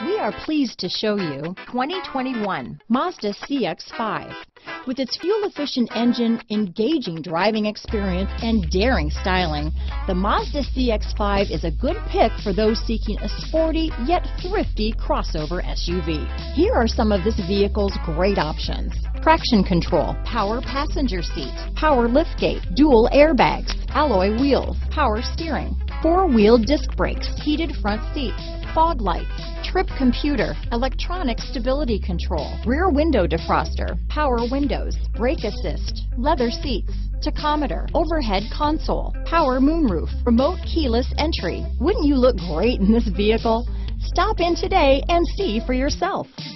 We are pleased to show you 2021 Mazda CX-5. With its fuel-efficient engine, engaging driving experience, and daring styling, the Mazda CX-5 is a good pick for those seeking a sporty yet thrifty crossover SUV. Here are some of this vehicle's great options: traction control, power passenger seat, power liftgate, dual airbags, alloy wheels, power steering, four-wheel disc brakes, heated front seats, fog lights, trip computer, electronic stability control, rear window defroster, power windows, brake assist, leather seats, tachometer, overhead console, power moonroof, remote keyless entry. Wouldn't you look great in this vehicle? Stop in today and see for yourself.